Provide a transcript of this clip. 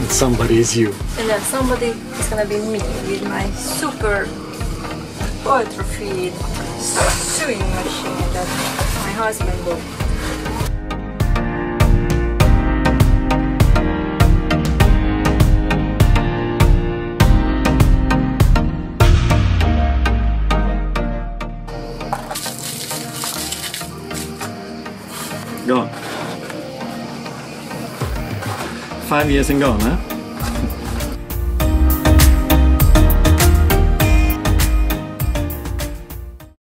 And somebody is you. And then somebody is gonna be me with my super ultra-feed sewing machine that my husband bought. Gone. 5 years and gone, huh?